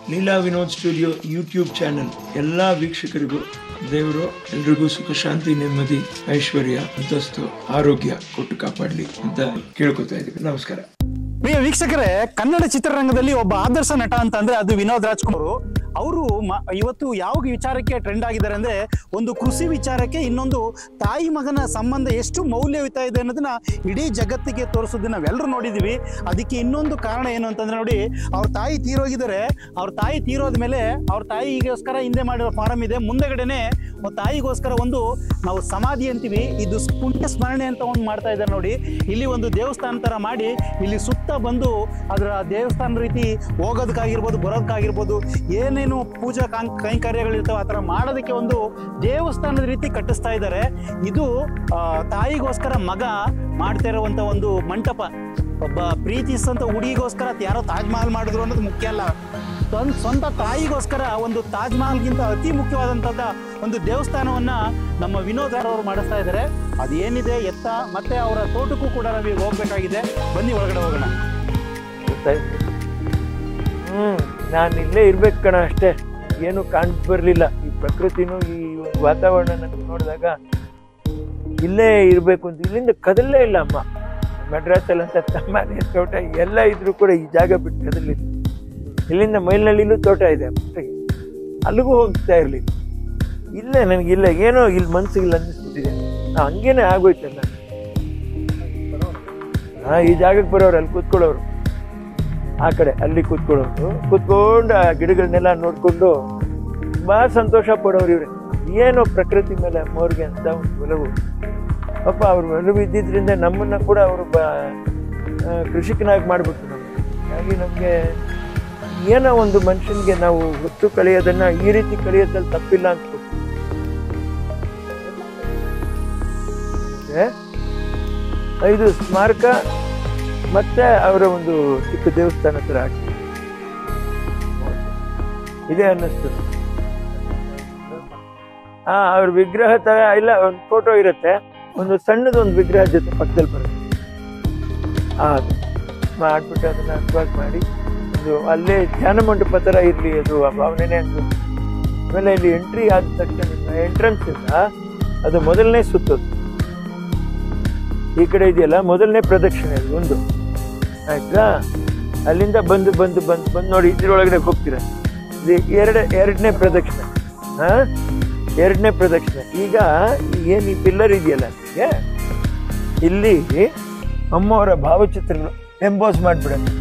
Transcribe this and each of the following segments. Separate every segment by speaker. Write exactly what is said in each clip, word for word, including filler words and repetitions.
Speaker 1: Leela Vinod studio YouTube channel ಎಲ್ಲ ವೀಕ್ಷಕರಿಗೂ ದೇವರು ಎಲ್ರಿಗೂ ಸುಖ ಶಾಂತಿ ನೆಮ್ಮದಿ ಐಶ್ವರ್ಯ ಅಂತಸ್ತು ಆರೋಗ್ಯ ಕೊಟ್ಟು ಕಾಪಾಡಲಿ ಅಂತ ಕೇಳ್ಕೊತಾ ಇದ್ದೀವಿ. ನಮಸ್ಕಾರ.
Speaker 2: ಪ್ರಿಯ ವೀಕ್ಷಕರೇ, ಕನ್ನಡ ಚಿತ್ರರಂಗದಲ್ಲಿ ಒಬ್ಬ ಆದರ್ಶ ನಟ ಅಂತ ಅಂದ್ರೆ ಅದು ವಿನೋದ್ ರಾಜ್ಕುಮಾರ್. ಅವರು ಇವತ್ತು ಯಾವ ವಿಚಾರಕ್ಕೆ ಟ್ರೆಂಡ್ ಆಗಿದ್ದಾರೆ ಅಂದ್ರೆ, ಒಂದು ಕೃಷಿ ವಿಚಾರಕ್ಕೆ ಇನ್ನೊಂದು ತಾಯಿ ಮಗನ ಸಂಬಂಧ ಎಷ್ಟು ಮೌಲ್ಯಯುತ ಇದೆ ಅನ್ನೋದನ್ನ ಇಡೀ ಜಗತ್ತಿಗೆ ತೋರಿಸೋದನ್ನ ನಾವೆಲ್ಲರೂ ನೋಡಿದೀವಿ. ಅದಕ್ಕೆ ಇನ್ನೊಂದು ಕಾರಣ ಏನು ಅಂತಂದ್ರೆ ನೋಡಿ, ಅವ್ರ ತಾಯಿ ತೀರೋಗಿದ್ದಾರೆ. ಅವ್ರ ತಾಯಿ ತೀರೋದ ಮೇಲೆ ಅವ್ರ ತಾಯಿಗೋಸ್ಕರ ಹಿಂದೆ ಮಾಡಿರೋ ಫಾರಂ ಇದೆ, ಮುಂದೆಗಡೆನೆ ತಾಯಿಗೋಸ್ಕರ ಒಂದು ನಾವು ಸಮಾಧಿ ಅಂತೀವಿ, ಇದು ಪುಣ್ಯ ಸ್ಮರಣೆ ಅಂತ ಒಂದು ಮಾಡ್ತಾ ಇದ್ದಾರೆ ನೋಡಿ. ಇಲ್ಲಿ ಒಂದು ದೇವಸ್ಥಾನ ತರ ಮಾಡಿ ಇಲ್ಲಿ ಸುತ್ತ ಬಂದು ಅದರ ದೇವಸ್ಥಾನ ರೀತಿ ಹೋಗೋದಕ್ಕಾಗಿರ್ಬೋದು ಬರೋದಕ್ಕಾಗಿರ್ಬೋದು ಏನೇನು ಪೂಜಾ ಕೈಂಕರ್ಯಗಳಿರ್ತಾವೆ ಆ ಥರ ಮಾಡೋದಕ್ಕೆ ಒಂದು ದೇವಸ್ಥಾನದ ರೀತಿ ಕಟ್ಟಿಸ್ತಾ ಇದ್ದಾರೆ. ಇದು ತಾಯಿಗೋಸ್ಕರ ಮಗ ಮಾಡ್ತಾ ಇರುವಂತ ಒಂದು ಮಂಟಪ. ಒಬ್ಬ ಪ್ರೀತಿಸಂತ ಹುಡುಗಿಗೋಸ್ಕರ ಯಾರೋ ತಾಜ್ ಮಹಲ್ ಮಾಡಿದ್ರು ಅನ್ನೋದು ಮುಖ್ಯ ಅಲ್ಲ, ಸ್ವಂತ ಸ್ವಂತ ತಾಯಿಗೋಸ್ಕರ ಒಂದು ತಾಜ್ ಮಹಲ್ಗಿಂತ ಅತಿ ಮುಖ್ಯವಾದಂಥದ್ದು ಒಂದು ದೇವಸ್ಥಾನವನ್ನ ನಮ್ಮ ವಿನೋದ್ ಅವರು ಮಾಡಿಸ್ತಾ ಇದ್ದಾರೆ. ಅದೇನಿದೆ ಎತ್ತ ಮತ್ತೆ ಅವರ ತೋಟಕ್ಕೂ ಕೂಡ ನಾವೀಗ ಹೋಗ್ಬೇಕಾಗಿದೆ. ಬನ್ನಿ ಒಳಗಡೆ ಹೋಗೋಣ.
Speaker 3: ಹ್ಮ್ ನಾನು ಇಲ್ಲೇ ಇರ್ಬೇಕು ಕಣ, ಅಷ್ಟೇ, ಏನು ಕಾಣ್ ಬರ್ಲಿಲ್ಲ. ಈ ಪ್ರಕೃತಿನೂ ಈ ವಾತಾವರಣ ನನಗೆ ನೋಡಿದಾಗ ಇಲ್ಲೇ ಇರ್ಬೇಕು ಅಂತ, ಇಲ್ಲಿಂದ ಕದಲ್ಲೇ ಇಲ್ಲ ಅಮ್ಮ. ಮೆಡ್ರಾಸಲ್ಲಿ ಅಂತ ತಮ್ಮನೆ ತೋಟ ಎಲ್ಲ ಇದ್ರು ಕೂಡ ಈ ಜಾಗ ಬಿಟ್ಟು ಕದಲಿಲ್ಲ. ಇಲ್ಲಿಂದ ಮೈಲ್ನಳ್ಳಿಲೂ ತೋಟ ಇದೆ, ಅಲ್ಲಿಗೂ ಹೋಗ್ತಾ ಇರ್ಲಿಲ್ಲ. ಇಲ್ಲೇ ನನಗಿಲ್ಲ ಏನೋ ಇಲ್ಲಿ ಮನ್ಸಿಗಿಲ್ಲ ಅನ್ನಿಸ್ಬಿಟ್ಟಿದೆ. ನಾ ಹಂಗೇನೆ ಆಗೋಯ್ತಲ್ಲ. ಹಾ ಈ ಜಾಗಕ್ಕೆ ಬರೋರು ಅಲ್ಲಿ ಕೂತ್ಕೊಳ್ಳೋರು, ಆ ಕಡೆ ಅಲ್ಲಿ ಕೂತ್ಕೊಳ್ಳೋರು, ಕೂತ್ಕೊಂಡು ಆ ಗಿಡಗಳನ್ನೆಲ್ಲ ನೋಡ್ಕೊಂಡು ತುಂಬಾ ಸಂತೋಷ ಪಡೋರು. ಇವ್ರೆ ಏನೋ ಪ್ರಕೃತಿ ಮೇಲೆ ಅಮ್ಮವ್ರಿಗೆ ಅಂತ ಒಂದು ಒಲವು. ಪಾಪ ಅವ್ರು ಒಲವು ಇದ್ದಿದ್ರಿಂದ ನಮ್ಮನ್ನ ಕೂಡ ಅವರು ಬ ಕೃಷಿಕನಾಗಿ ಮಾಡ್ಬಿಟ್ರು ನಮ್ಗೆ. ಹಾಗಾಗಿ ನಮ್ಗೆ ಏನೋ ಒಂದು ಮನುಷ್ಯನ್ಗೆ ನಾವು ಹೊತ್ತು ಕಳೆಯೋದನ್ನ ಈ ರೀತಿ ಕಳೆಯೋದ್ರಲ್ಲಿ ತಪ್ಪಿಲ್ಲ ಅಂತ ಐದು ಸ್ಮಾರಕ ಮತ್ತೆ ಅವರ ಒಂದು ಚಿಕ್ಕ ದೇವಸ್ಥಾನ ತರ ಹಾಕಿ ಇದೆ ಅನ್ನಿಸ್ತು. ಹಾ ಅವ್ರ ವಿಗ್ರಹ ತರ ಇಲ್ಲ, ಒಂದು ಫೋಟೋ ಇರುತ್ತೆ, ಒಂದು ಸಣ್ಣದೊಂದು ವಿಗ್ರಹ ಜೊತೆ ಪಕ್ಕದಲ್ಲಿ ಬರುತ್ತೆ. ಆ ಮಾಡ್ಬಿಟ್ಟು ಅದನ್ನ ಅನ್ವಾಗಿ ಮಾಡಿ ಒಂದು ಅಲ್ಲೇ ಧ್ಯಾನ ಮಂಟಪ ತರ ಇರ್ಲಿ, ಅದು ಭಾವನೆನೇ ಅಂತ. ಆಮೇಲೆ ಇಲ್ಲಿ ಎಂಟ್ರಿ ಆದ ತಕ್ಷಣ ಎಂಟ್ರೆನ್ಸ್ ಇಂದ ಅದು ಮೊದಲನೇ ಸುತ್ತೋದು ಈ ಕಡೆ ಇದೆಯಲ್ಲ, ಮೊದಲನೇ ಪ್ರದಕ್ಷಿಣೆ ಅದು ಒಂದು ಆಯ್ತಾ. ಅಲ್ಲಿಂದ ಬಂದು ಬಂದು ಬಂದು ಬಂದು ನೋಡಿ ಇದ್ರೊಳಗಡೆ ಹೋಗ್ತೀರ. ಇದು ಎರಡ ಎರಡನೇ ಪ್ರದಕ್ಷಿಣೆ. ಹಾ ಎರಡನೇ ಪ್ರದಕ್ಷಿಣೆ. ಈಗ ಏನ್ ಈ ಪಿಲ್ಲರ್ ಇದೆಯಲ್ಲ, ಇಲ್ಲಿ ಅಮ್ಮವರ ಭಾವಚಿತ್ರಗಳು ಎಂಬೋಸ್ ಮಾಡ್ಬಿಡೋದು.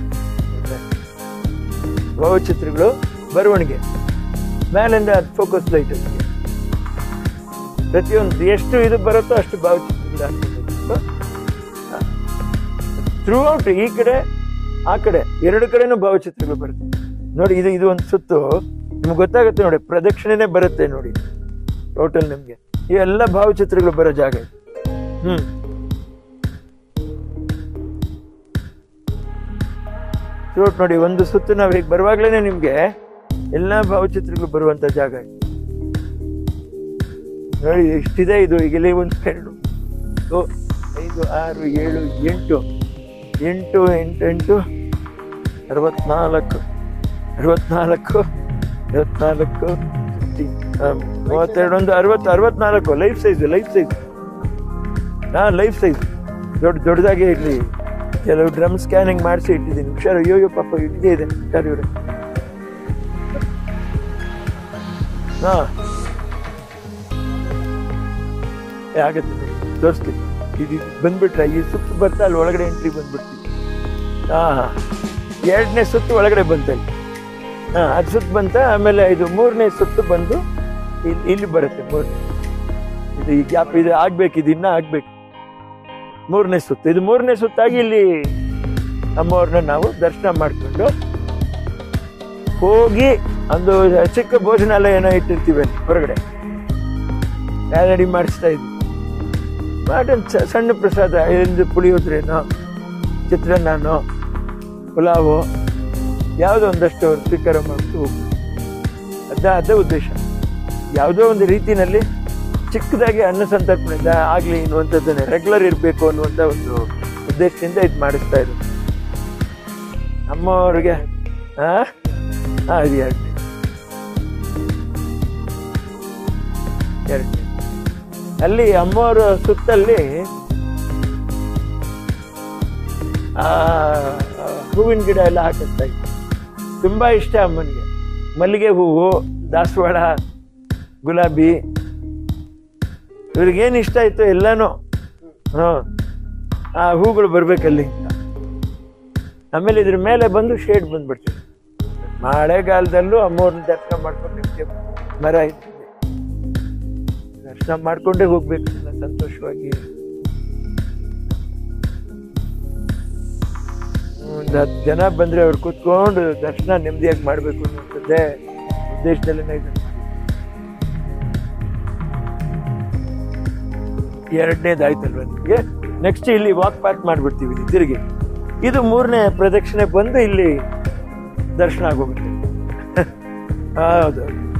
Speaker 3: ಭಾವಚಿತ್ರಗಳು ಬರವಣಿಗೆ ಮೇಲಿಂದ ಅದು ಫೋಕಸ್ ಲೈಟ್ ಪ್ರತಿಯೊಂದು ಎಷ್ಟು ಇದು ಬರುತ್ತೋ ಅಷ್ಟು ಭಾವಚಿತ್ರಗಳು ಹಾಕ್ಬೇಕು. ಥ್ರೂ ಔಟ್ ಈ ಕಡೆ ಆ ಕಡೆ ಎರಡು ಕಡೆನೂ ಭಾವಚಿತ್ರಗಳು ಬರುತ್ತೆ ನೋಡಿ. ಇದು ಇದು ಒಂದು ಸುತ್ತು ನಿಮ್ಗೆ ಗೊತ್ತಾಗುತ್ತೆ ನೋಡಿ, ಪ್ರದಕ್ಷಿಣೆನೇ ಬರುತ್ತೆ ನೋಡಿ ಟೋಟಲ್ ನಿಮ್ಗೆ. ಇವೆಲ್ಲ ಭಾವಚಿತ್ರಗಳು ಬರೋ ಜಾಗ ಇದು. ಹ್ಮ್ ಥ್ರೂ ಔಟ್ ನೋಡಿ, ಒಂದು ಸುತ್ತು ನಾವು ಹೀಗೆ ಬರುವಾಗ್ಲೇನೆ ನಿಮ್ಗೆ ಎಲ್ಲಾ ಭಾವಚಿತ್ರಗಳು ಬರುವಂತ ಜಾಗ ಇದು ನೋಡಿ. ಎಷ್ಟಿದೆ ಇದು ಈಗ ಇಲ್ಲಿ ಒಂದು ಎರಡು ಐದು ಆರು ಏಳು ಎಂಟು ಎಂಟು ಎಂಟು ಎಂಟು ಅರವತ್ನಾಲ್ಕು ಅರವತ್ನಾಲ್ಕು ಐವತ್ನಾಲ್ಕು ಮೂವತ್ತೆರಡು ಒಂದು ಅರವತ್ತು ಅರವತ್ನಾಲ್ಕು ಲೈಫ್ ಸೈಜ್ ಲೈಫ್ ಸೈಜ್ ಹಾ ಲೈಫ್ ಸೈಜ್ ದೊಡ್ಡ ದೊಡ್ಡದಾಗಿ ಇರಲಿ. ಕೆಲವು ಡ್ರಮ್ ಸ್ಕ್ಯಾನಿಂಗ್ ಮಾಡಿಸಿ ಇಟ್ಟಿದ್ದೀನಿ. ಹುಷಾರು, ಅಯ್ಯೋ ಪಾಪ ಇಟ್ಟಿಗೆ ಇದೆ ಹುಷಾರು ಇವ್ರೆ. ಹಾ ಆಗತ್ತೆ ತೋರಿಸ್ತೀನಿ. ಇದು ಬಂದ್ಬಿಟ್ರೆ ಈ ಸುತ್ತು ಬರ್ತಾ ಅಲ್ಲಿ ಒಳಗಡೆ ಎಂಟ್ರಿ ಬಂದ್ಬಿಡ್ತೀವಿ. ಹಾ ಎರಡನೇ ಸುತ್ತು ಒಳಗಡೆ ಬಂತಲ್ಲಿ. ಹಾ ಅದು ಸುತ್ತು ಬಂತ. ಆಮೇಲೆ ಇದು ಮೂರನೇ ಸುತ್ತು ಬಂದು ಇಲ್ಲಿ ಇಲ್ಲಿ ಬರುತ್ತೆ. ಮೂರನೇ ಇದು ಈ ಗ್ಯಾಪ್ ಇದು ಆಗ್ಬೇಕು, ಇದು ಇನ್ನ ಆಗ್ಬೇಕು. ಮೂರನೇ ಸುತ್ತು ಇದು ಮೂರನೇ ಸುತ್ತಾಗಿ ಇಲ್ಲಿ ಅಮ್ಮವ್ರನ್ನ ನಾವು ದರ್ಶನ ಮಾಡ್ಕೊಂಡು ಹೋಗಿ ಒಂದು ಚಿಕ್ಕ ಭೋಜನಾಲಯ ಏನೋ ಇಟ್ಟಿರ್ತೀವಿ ಅಲ್ಲಿ ಹೊರಗಡೆ ರೆಡಿ ಮಾಡಿಸ್ತಾ ಇದ್ವಿ. ಮಾಡೊಂದು ಸಣ್ಣ ಪ್ರಸಾದ, ಒಂದು ಪುಳಿಯೋದ್ರೇನೋ ಚಿತ್ರಾನ್ನನೋ ಪುಲಾವು ಯಾವುದೋ ಒಂದಷ್ಟು ಸ್ವೀಕಾರ ಮಾಡ್ಬಿಟ್ಟು ಹೋಗ್ಬೋದು. ಅದ ಅದೇ ಉದ್ದೇಶ. ಯಾವುದೋ ಒಂದು ರೀತಿಯಲ್ಲಿ ಚಿಕ್ಕದಾಗಿ ಅನ್ನ ಸಂತರ್ಪಣೆ ಆಗಲಿ ಅನ್ನುವಂಥದ್ದನ್ನೇ ರೆಗ್ಯುಲರ್ ಇರಬೇಕು ಅನ್ನುವಂಥ ಒಂದು ಉದ್ದೇಶದಿಂದ ಇದು ಮಾಡಿಸ್ತಾ ಇದ್ರು ನಮ್ಮವ್ರಿಗೆ. ಹಾ ಹಾ ಇದು ಎರಡನೇ ಎರಡನೇ ಅಲ್ಲಿ ಅಮ್ಮವ್ರ ಸುತ್ತಲ್ಲಿ ಆ ಹೂವಿನ ಗಿಡ ಎಲ್ಲ ಹಾಕಿಸ್ತಾ ಇತ್ತು. ತುಂಬಾ ಇಷ್ಟ ಅಮ್ಮನಿಗೆ. ಮಲ್ಲಿಗೆ ಹೂವು, ದಾಸವಾಳ, ಗುಲಾಬಿ, ಇವ್ರಿಗೇನು ಇಷ್ಟ ಆಯ್ತು ಎಲ್ಲಾನು ಹ್ಮ್ ಆ ಹೂಗಳು ಬರ್ಬೇಕಲ್ಲಿ ಅಂತ. ಆಮೇಲೆ ಇದ್ರ ಮೇಲೆ ಬಂದು ಶೇಡ್ ಬಂದ್ಬಿಡ್ತೀವಿ. ಮಳೆಗಾಲದಲ್ಲೂ ಅಮ್ಮವ್ರನ್ನ ದರ್ಶನ ಮಾಡ್ಕೊಂಡು ನಿಮ್ಗೆ ಮರ ಇರ್ತದೆ, ದರ್ಶನ ಮಾಡ್ಕೊಂಡೇ ಹೋಗ್ಬೇಕು ಸಂತೋಷವಾಗಿ. ಒಂದು ಹತ್ತು ಜನ ಬಂದ್ರೆ ಅವ್ರು ಕೂತ್ಕೊಂಡು ದರ್ಶನ ನೆಮ್ಮದಿಯಾಗಿ ಮಾಡ್ಬೇಕು ಅನ್ನೋದೇ ಉದ್ದೇಶದಲ್ಲೇ ಇದನ್ನು ಎರಡನೇದಾಯ್ತಲ್ವ ನಿಮಗೆ. ನೆಕ್ಸ್ಟ್ ಇಲ್ಲಿ ವಾಕ್ ಪಾತ್ ಮಾಡ್ಬಿಡ್ತೀವಿ ಇಲ್ಲಿ ತಿರುಗಿ. ಇದು ಮೂರನೇ ಪ್ರದಕ್ಷಿಣೆ ಬಂದು ಇಲ್ಲಿ ದರ್ಶನ ಆಗೋಗುತ್ತೆ. ಹೌದು.